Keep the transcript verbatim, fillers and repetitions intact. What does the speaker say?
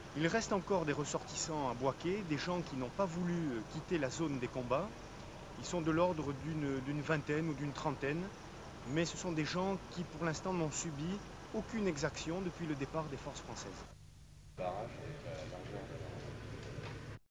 Il reste encore des ressortissants à Boaké, des gens qui n'ont pas voulu quitter la zone des combats. Ils sont de l'ordre d'une vingtaine ou d'une trentaine, mais ce sont des gens qui pour l'instant n'ont subi aucune exaction depuis le départ des forces françaises.